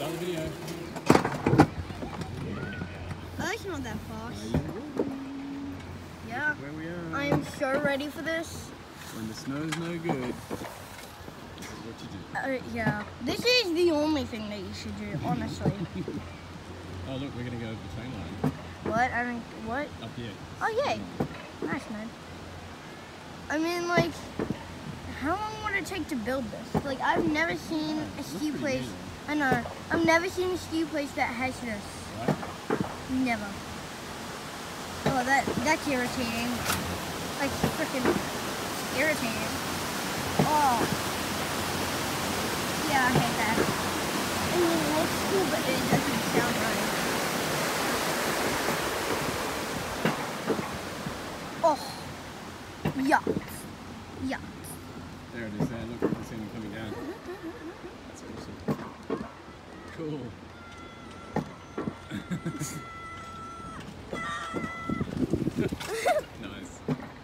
Start the video. Oh, it's not that fast. Yeah. Where we are. I am so ready for this. When the snow's no good, this is what you do. Yeah. This is the only thing that you should do, honestly. Oh look, we're gonna go over the train line. What? I don't. What? Up here. Oh yay! Nice, man. I mean, like, how long would it take to build this? Like, I've never seen a ski place. I know. I've never seen a ski place that has this. Right? Never. Oh, that's irritating. Like, freaking irritating. Oh. Yeah, I hate that. I mean, it looks cool, but it doesn't sound right. Oh. Yuck. Yuck. There it is there. Look, you can see them coming down. That's awesome. Cool. Nice.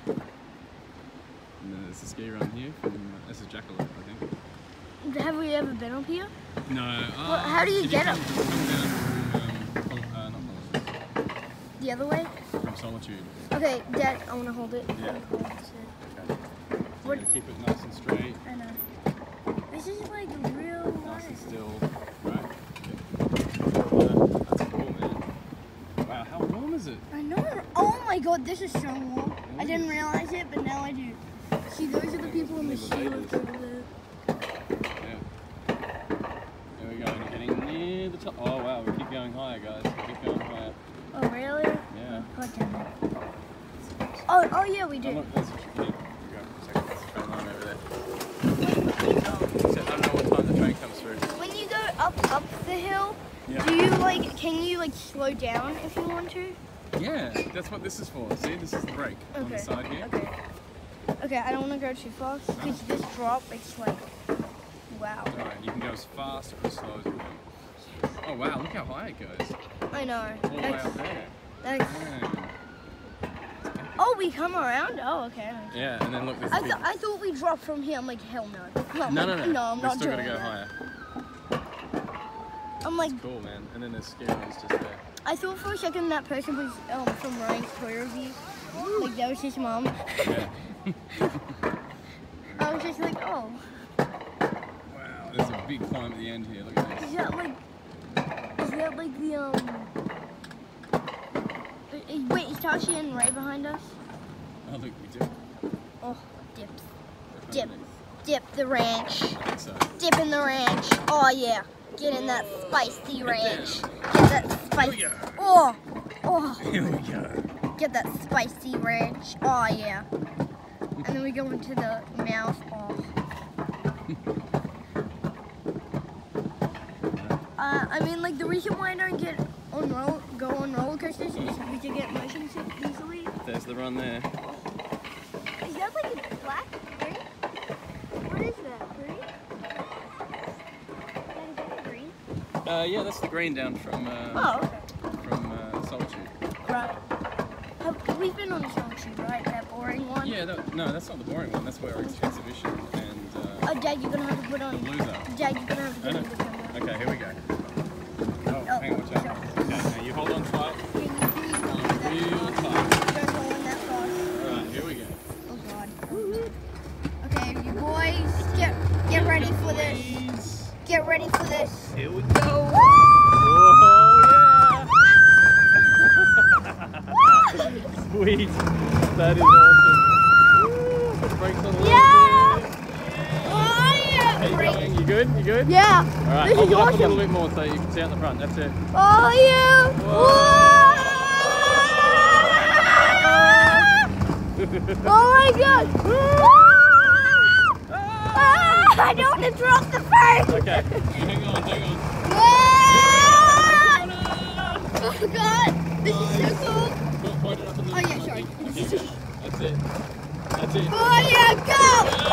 And then there's a ski run here from, this is Jackalope, I think. Have we ever been up here? No. Well, how do you get up? Come down from, not Solitude. The other way? From Solitude. Okay, Dad, I want to hold it. Yeah. Okay. So you gotta keep it nice and straight. I know. This is like real Nice and life. still. Right. That's cool, man. Wow, how warm is it? I know. Oh my god, this is so warm. I didn't realize it, but now I do. See, those are the people in the sea lift over there. Yeah. There we go, and you're getting near the top. Oh wow, we keep going higher, guys. We keep going higher. Oh, really? Yeah. God damn it. Oh yeah, we Oh, do. look, there's a train. Go for a second. There's a train line over there. So I don't know what time the train comes through. When you go up the hill, Yeah. do you like, can you like slow down if you want to? Yeah, that's what this is for. See, this is the brake on the side here. Okay. Okay, I don't want to go too fast because this drop, it's like, wow. Alright, you can go as fast or as slow as you want. Oh wow, look how high it goes. I know. All the way up there. That's, Yeah. oh, we come around? Oh, okay. Yeah, and then look, there's I thought we dropped from here. I'm like, hell no. I'm No, like, no. No, I'm We've not still doing got to go that. higher. I'm like, Cool, man. And then there's ski runs just there. I thought for a second that person was from Ryan's toy review. Like, that was his mom. Yeah. I was just like, oh. Wow, there's a big climb at the end here. Look at this. Is that like the, wait, is Tashi right behind us? Oh, look, we do. Oh, dip the ranch. I think so. Dip in the ranch. Oh yeah, get in that spicy ranch. Get that spicy. Oh, Here we go. get that spicy ranch. Oh yeah. And then we go into the mouth. Oh. I mean, like the reason why I don't go on roller coasters is because you get motion sick easily. There's the run there. Is that like a black green? What is that? Green? Is that green? Yeah, that's the green down from Solitude. Right. We've been on the Solitude, right? That boring one? Yeah, no, that's not the boring one. That's where our exhibition and Oh, Dad, you're gonna have to put on. the loser. Dad, you're gonna have to put I on know. the camera. Okay, here we go. Oh, hang on, watch out. Okay, now you hold on tight. Can you please don't go that Real fast? tight. Don't go in that fast. Alright, here we go. Oh God. Okay, you boys, get ready for this. Get ready for this. Here we go. Sweet. That is awesome. Put the brakes on a little bit. Oh yeah! How you going? You good? You good? Yeah. Alright, This hold is it up a awesome. little bit more so you can see out the front. That's it. Oh yeah! Whoa! Oh my God! I don't want to drop the first. Okay. Hang on, hang on. Oh God! This is so cool. Point it up a little Oh yeah, bit, sorry. I think. Okay, good. That's it. That's it. Oh yeah, go!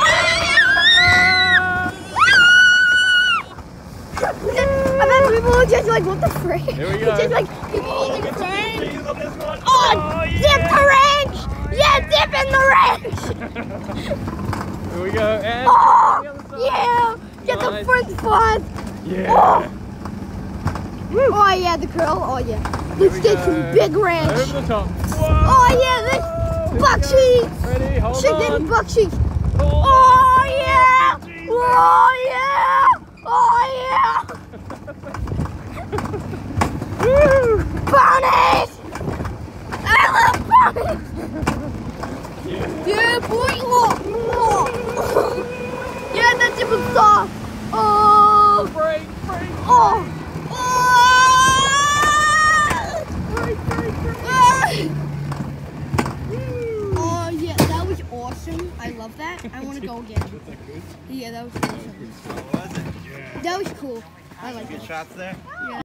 I bet people are just like, what the frick? Here we go. Just like, people holding friends. Please on this one. Oh, dip the ranch! Yeah, dip in the ranch! Here we go. And Oh, the other side. yeah! Get the Nice. front spot! Yeah. Oh yeah, the curl. Oh yeah. Let's get some big ranch. Over the top. Whoa. Oh yeah, this buck cheeks. Ready, hold Chicken on. buck cheeks. Oh, Oh yeah. Oh yeah. Oh yeah. Woo. Ponies. I love ponies. Yeah, boy. Oh. Yeah, that's even soft. Oh. Break. Oh. Break. Oh yeah, that was awesome. I love that. I want to go again. Was that good? Yeah, that was awesome. How was it? That was cool. I like Good it. shots there? Yeah.